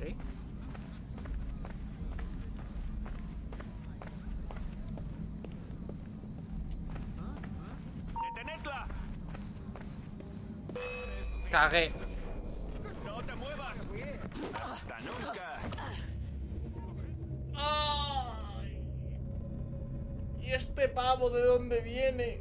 ¿Sí? ¡Detenedla! Cagué. ¡No te muevas! ¡Hasta nunca! ¡Ay! ¿Y este pavo de dónde viene?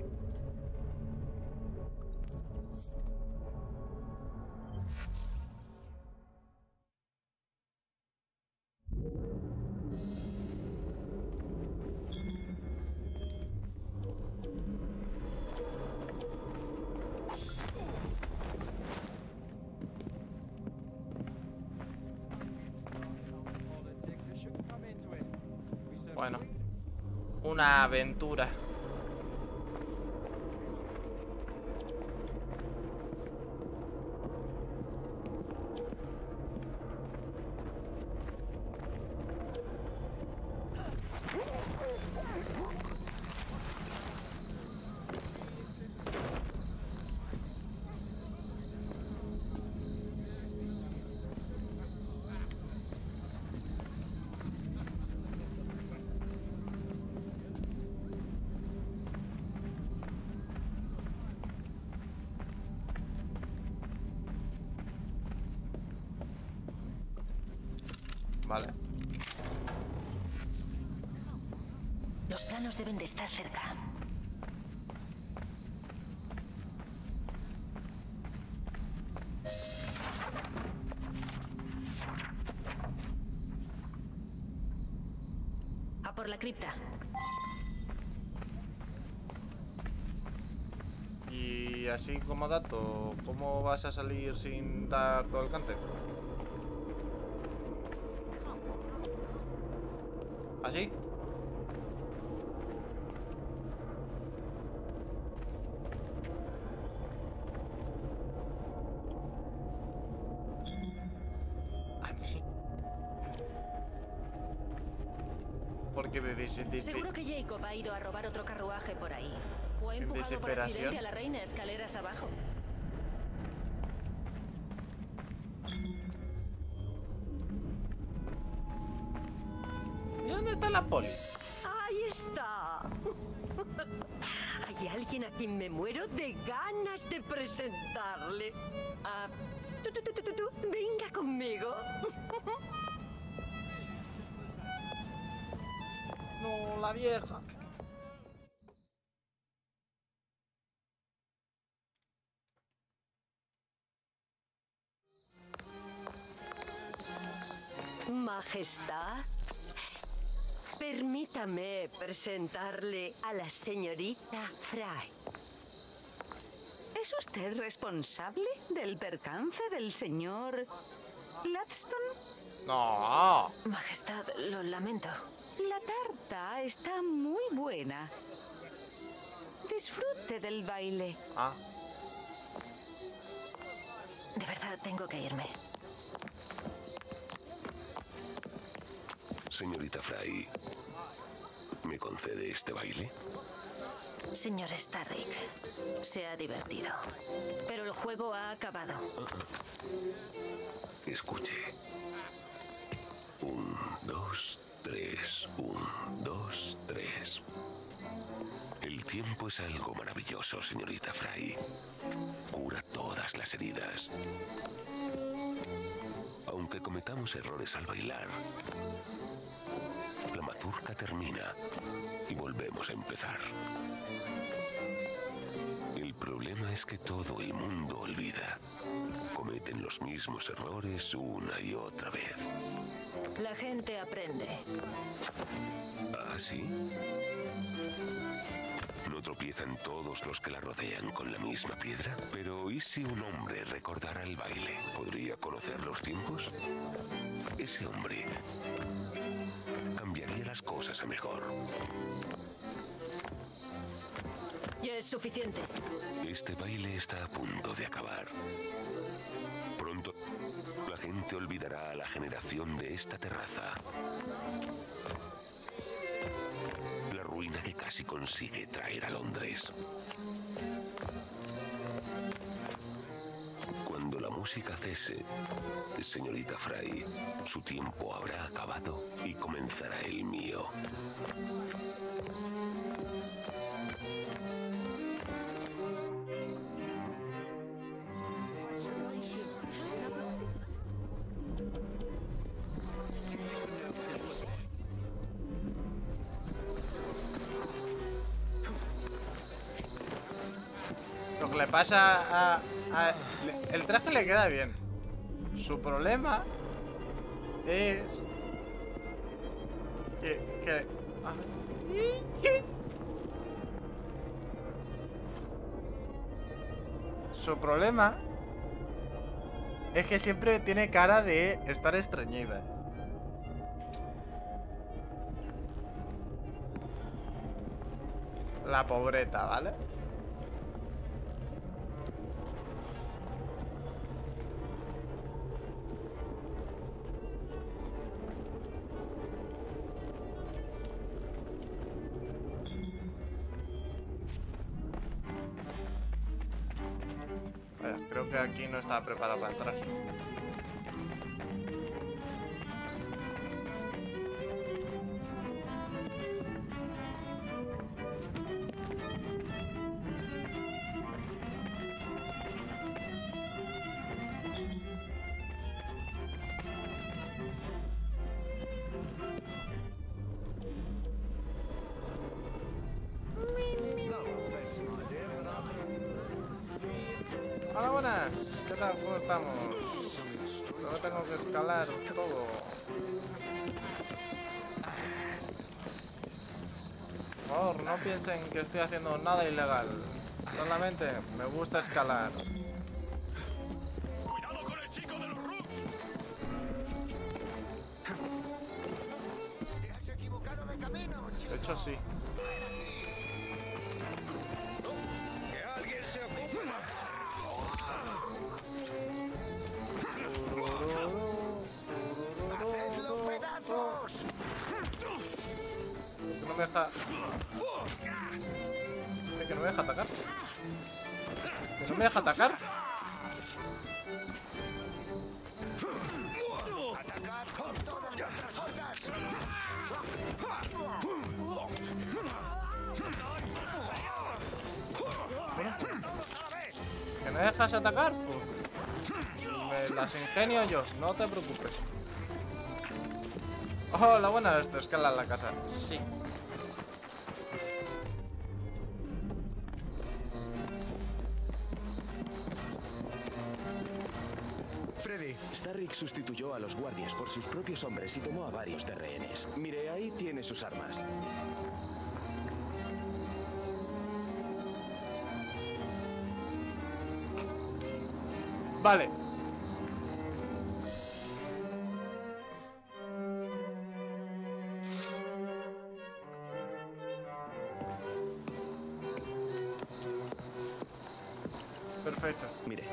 Bueno, una aventura. Vale. Los planos deben de estar cerca. A por la cripta. Y así como dato, ¿cómo vas a salir sin dar todo el cante? ¿Así? Porque me Seguro que Jacob ha ido a robar otro carruaje por ahí. O ha en empujado por desesperación. accidente a la reina escaleras abajo. ¿Y dónde está la poli? ¡Ahí está! Hay alguien a quien me muero de ganas de presentarle. Ah, tú, venga conmigo. No, la vieja. Majestad, permítame presentarle a la señorita Fry. ¿Es usted responsable del percance del señor Gladstone? No. Majestad, lo lamento. La tarta está muy buena. Disfrute del baile. Ah. De verdad, tengo que irme. Señorita Fry, ¿me concede este baile? Señor Starrick, se ha divertido. Pero el juego ha acabado. Escuche. 1, 2, 3. 1, 2, 3. El tiempo es algo maravilloso, señorita Fry. Cura todas las heridas. Aunque cometamos errores al bailar, la mazurca termina y volvemos a empezar. El problema es que todo el mundo olvida. Cometen los mismos errores una y otra vez. La gente aprende. ¿Ah, sí? ¿No tropiezan todos los que la rodean con la misma piedra? Pero ¿y si un hombre recordara el baile? ¿Podría conocer los tiempos? Ese hombre cambiaría las cosas a mejor. Ya es suficiente. Este baile está a punto de acabar. Pronto la gente olvidará a la generación de esta terraza. La ruina que casi consigue traer a Londres. Cuando la música cese, señorita Fry, su tiempo habrá acabado y comenzará el mío. Lo que le pasa el traje le queda bien. Su problema es que su problema es que siempre tiene cara de estar estreñida. La pobreta, ¿vale? Creo que aquí no estaba preparado para entrar. Hola, buenas. ¿Qué tal? ¿Cómo estamos? Ahora tengo que escalar todo. Por favor, no piensen que estoy haciendo nada ilegal. Solamente me gusta escalar. ¡Cuidado con el chico de los Rooks! Te has equivocado de camino, chico. De hecho, sí. Que alguien se ocupe. ¡Hacedlo pedazos! Que no me deja... Que no me deja atacar. Que no me deja atacar. ¡Atacad con todas vuestras fuerzas! ¿Que me dejas atacar? Pues me las ingenio yo, no te preocupes. Hola, buenas, esto escala la casa. Sí. Freddy, Starrick sustituyó a los guardias por sus propios hombres y tomó a varios de rehenes. Mire, ahí tiene sus armas. Vale. Perfecto. Mire.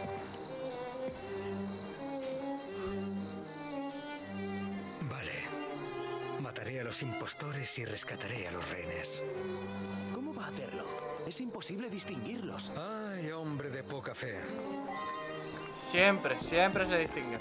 Vale. Mataré a los impostores y rescataré a los rehenes. ¿Cómo va a hacerlo? Es imposible distinguirlos. Ay, hombre de poca fe. Siempre, siempre se distingue.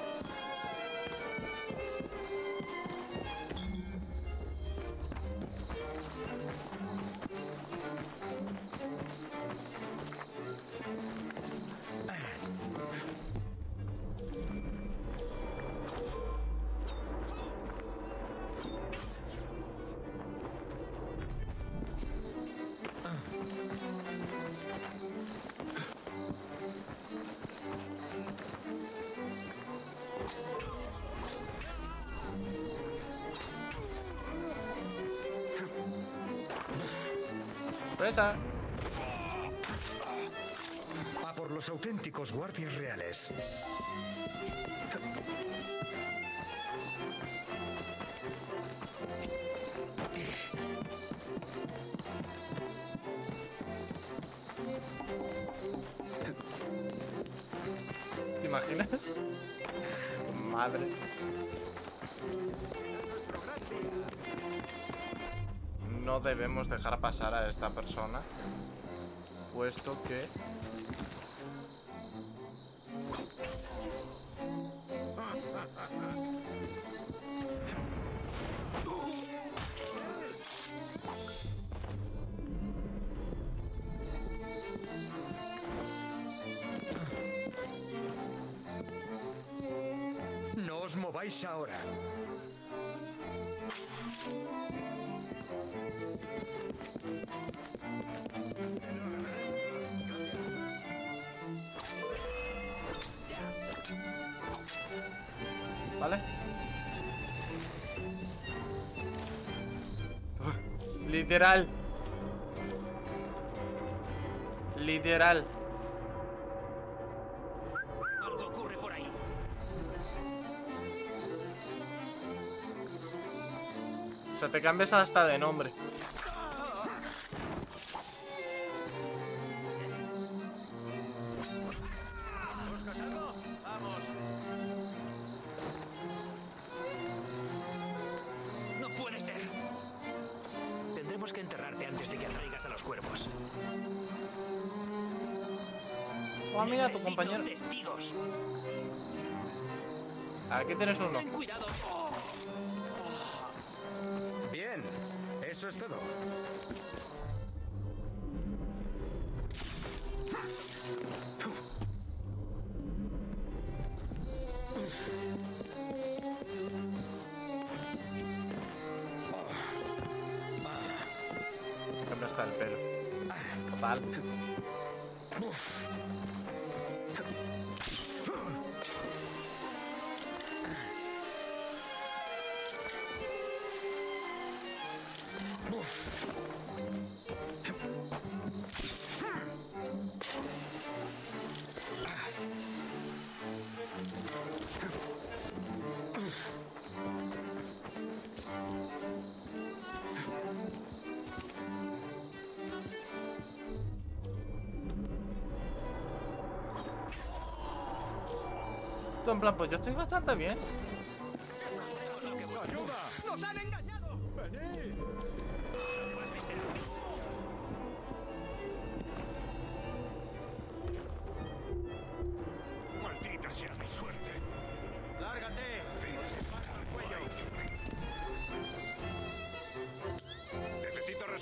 Presa. A por los auténticos guardias reales. ¿Te imaginas? Madre. No debemos dejar pasar a esta persona, puesto que os mováis ahora. ¿Vale? Literal. Literal. Algo ocurre por ahí. O sea, te cambias hasta de nombre. ¿Buscas algo? Vamos. No puede ser. Tendremos que enterrarte antes de que atraigas a los cuervos. Oh, mira, tu Necesito compañero. testigos. Aquí tienes uno. Ten cuidado. Bien, eso es todo. ¿Dónde está el pelo? Total. Tú en plan, pues yo estoy bastante bien. ¡Nos han engañado! ¡Venid! Maldita sea mi suerte. ¡Lárgate! ¡Al cuello! Necesito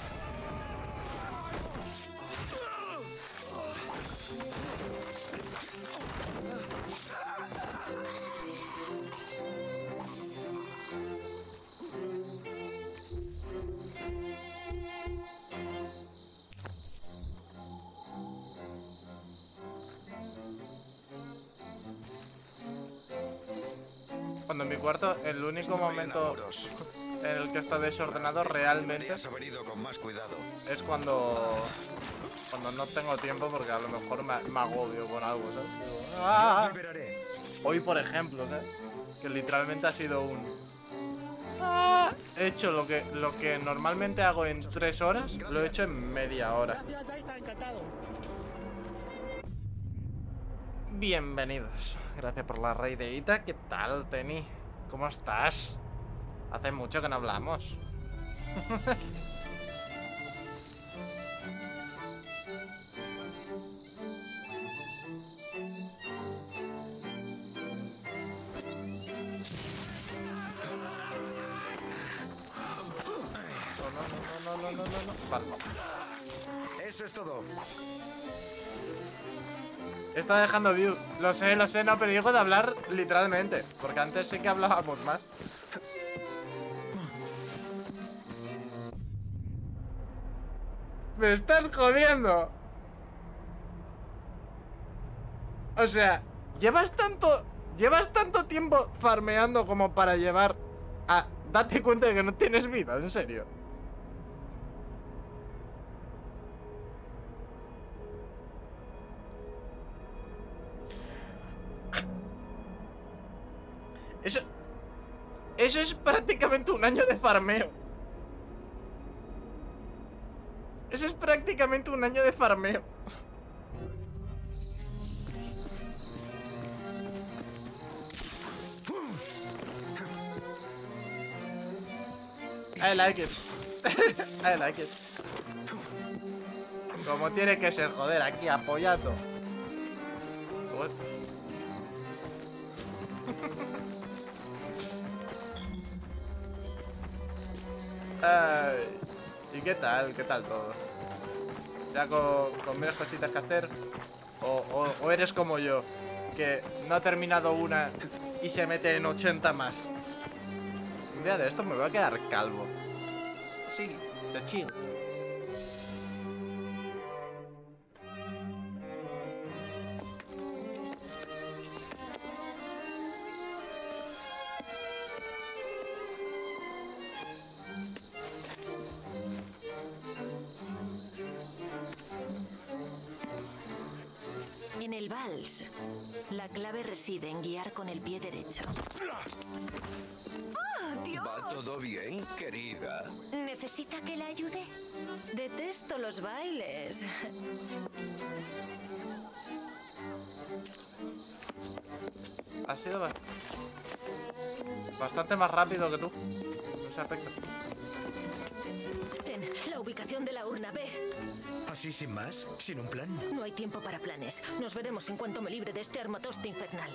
Cuando en mi cuarto, el único momento en el que está desordenado realmente Deberías haber ido con más cuidado. es cuando no tengo tiempo, porque a lo mejor me agobio con algo, ¿sabes? Digo, ¡ah! Liberaré. Hoy, por ejemplo, ¿sabes? Que literalmente ha sido un... ¡ah! He hecho lo que normalmente hago en 3 horas, lo he hecho en media hora. Bienvenidos. Gracias por la raideita. ¿Qué tal, Teni? ¿Cómo estás? Hace mucho que no hablamos. No. Vale. Eso es todo. Está dejando view. Lo sé, no, pero digo de hablar literalmente. Porque antes sí que hablábamos más. ¡Me estás jodiendo! O sea, llevas tanto tiempo farmeando como para llevar a... Date cuenta de que no tienes vida, en serio. Eso es prácticamente un año de farmeo. Eso es prácticamente un año de farmeo. I like it. I like it. Como tiene que ser, joder, aquí apoyado. What? Ay, ¿y qué tal? ¿Qué tal todo? O sea, con menos cositas que hacer. O eres como yo, que no ha terminado una y se mete en 80 más. Un día de esto me voy a quedar calvo. Sí, de chill. En el vals, la clave reside en guiar con el pie derecho. ¿Va todo bien, querida? ¿Necesita que la ayude? Detesto los bailes. Ha sido bastante más rápido que tú en ese aspecto. Ten la ubicación de la urna, ve. ¿Así sin más? ¿Sin un plan? No hay tiempo para planes. Nos veremos en cuanto me libre de este armatoste infernal.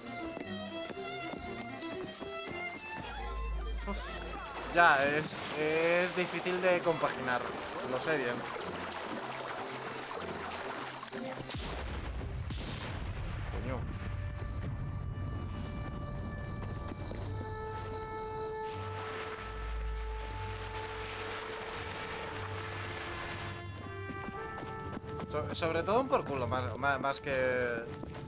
Ya, es difícil de compaginar. Lo sé bien. Coño. Sobre todo un por culo, más que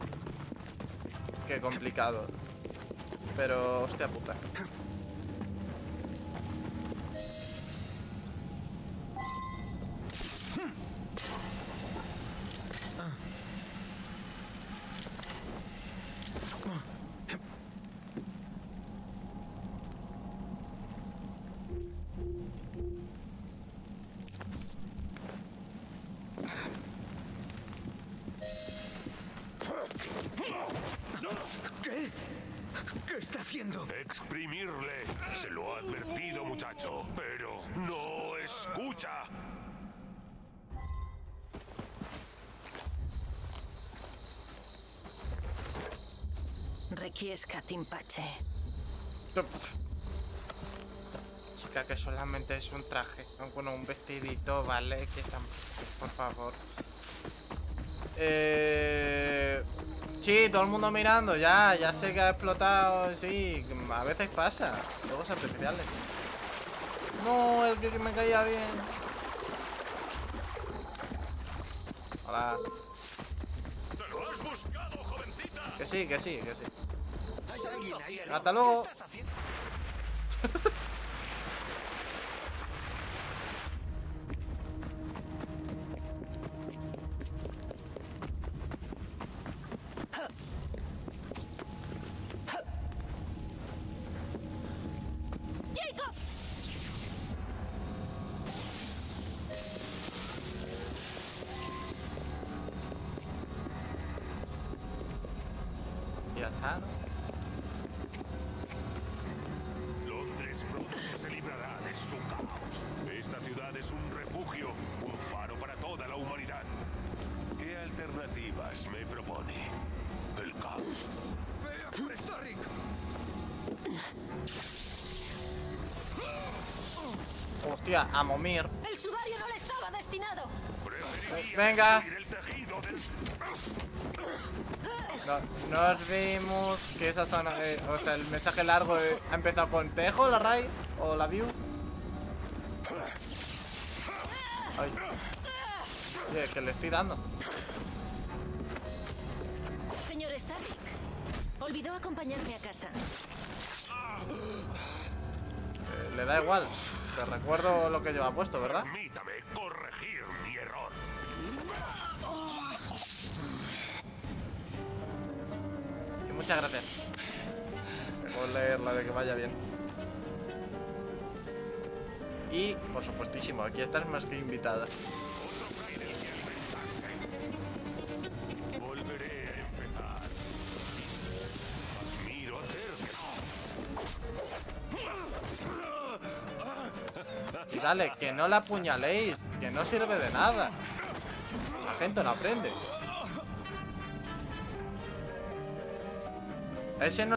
complicado. Pero, hostia puta. ¿Qué? ¿Qué está haciendo? Exprimirle. Se lo ha advertido, muchacho, pero no escucha. Requiescat Impache. Chica, que solamente es un traje. Bueno, un vestidito, ¿vale? Que por favor. Sí, todo el mundo mirando. Ya sé que ha explotado. Sí, a veces pasa. Juegos artificiales. No, el que me caía bien. Hola. ¡Te lo has buscado, jovencita! Que sí. ¿Hay alguien ahí? Hasta luego. ¿Qué estás haciendo? Ya está, ¿no? Londres pronto se librará de su caos. Esta ciudad es un refugio, un faro para toda la humanidad. ¿Qué alternativas me propone? El caos. ¡Vea por Starrick! Hostia, a Momir. El sudario no le estaba destinado. Venga. El tejido del... Nos vimos que esa zona, o sea, el mensaje largo ha empezado con ¿te dejo la raid o la view? Ay. Oye, que le estoy dando. Señor Starrick, olvidó acompañarme a casa. Le da igual. Te recuerdo lo que lleva puesto, ¿verdad? Permítame corregir mi error. Y muchas gracias. Puedo leer la de que vaya bien. Y, por supuestísimo, aquí estás más que invitada. Volveré a empezar. Admiro hacer. Y dale, que no la apuñaléis, que no sirve de nada. La gente no aprende. Ese no